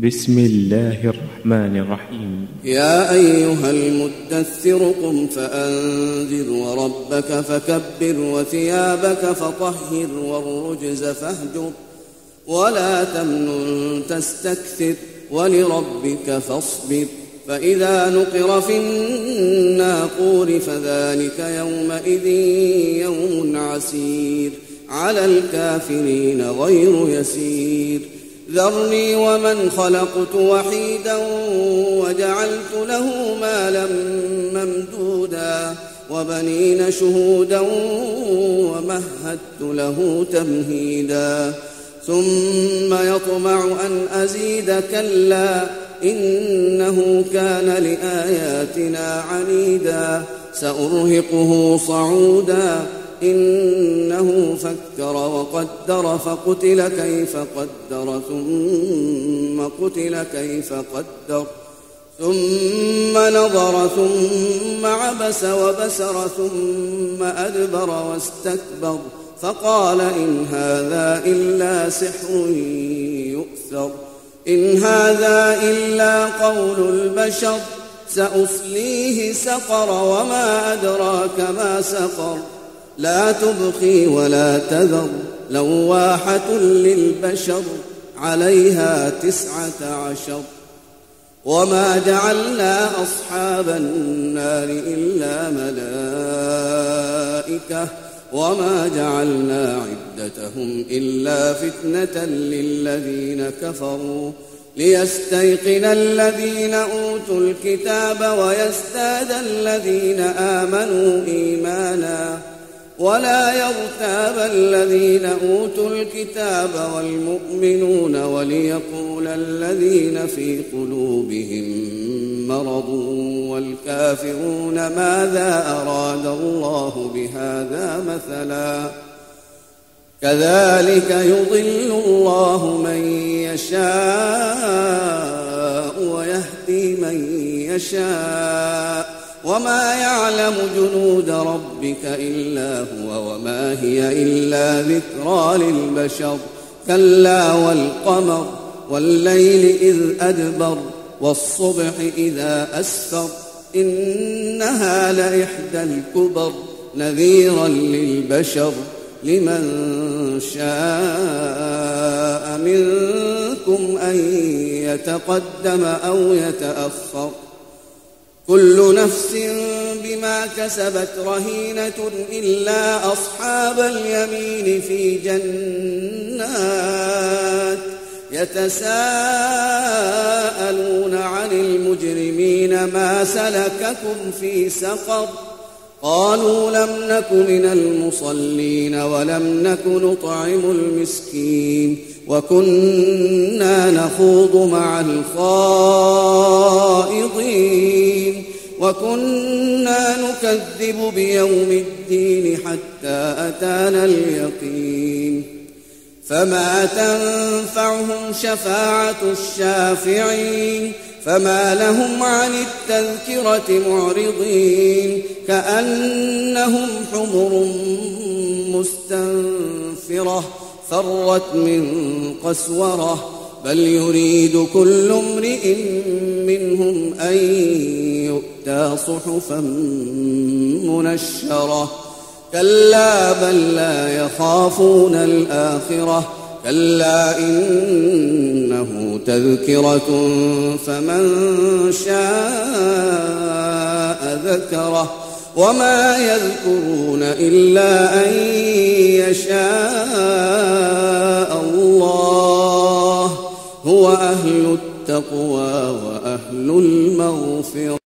بسم الله الرحمن الرحيم. يا أيها المدثر قم فأنذر وربك فكبر وثيابك فطهر والرجز فاهجر ولا تمنن تستكثر ولربك فاصبر فإذا نقر في الناقور فذلك يومئذ يوم عسير على الكافرين غير يسير ذرني ومن خلقت وحيدا وجعلت له مالا ممدودا وبنين شهودا ومهدت له تمهيدا ثم يطمع أن أزيد كلا إنه كان لآياتنا عنيدا سأرهقه صعودا إنه فكر وقدر فقتل كيف قدر ثم قتل كيف قدر ثم نظر ثم عبس وبسر ثم أدبر واستكبر فقال إن هذا إلا سحر يؤثر إن هذا إلا قول البشر سأصليه سقر وما أدراك ما سقر لا تبقي ولا تذر لواحة للبشر عليها 19 وما جعلنا أصحاب النار إلا ملائكة وما جعلنا عدتهم إلا فتنة للذين كفروا ليستيقن الذين أوتوا الكتاب ويزداد الذين آمنوا إيمانا ولا يرتاب الذين أوتوا الكتاب والمؤمنون وليقول الذين في قلوبهم مرض والكافرون ماذا أراد الله بهذا مثلا كذلك يضل الله من يشاء ويهدي من يشاء وما يعلم جنود ربك إلا هو وما هي إلا ذكرى للبشر كلا والقمر والليل إذ أدبر والصبح إذا أسفر إنها لإحدى الكبر نذيرا للبشر لمن شاء منكم أن يتقدم أو يتأخر كل نفس بما كسبت رهينة إلا أصحاب اليمين في جنات يتساءلون عن المجرمين ما سلككم في سقر قالوا لم نك من المصلين ولم نك نطعم المسكين وكنا نخوض مع الخائضين وكنا نكذب بيوم الدين حتى أتانا اليقين فما تنفعهم شفاعة الشافعين فما لهم عن التذكرة معرضين كأنهم حمر مستنفرة فرت من قسورة بل يريد كل امرئ منهم أن يؤتى صحفا منشرة كلا بل لا يخافون الآخرة كلا إنه تذكرة فمن شاء ذكره وما يذكرون إلا أن يشاء الله هو أهل التقوى وأهل المغفرة.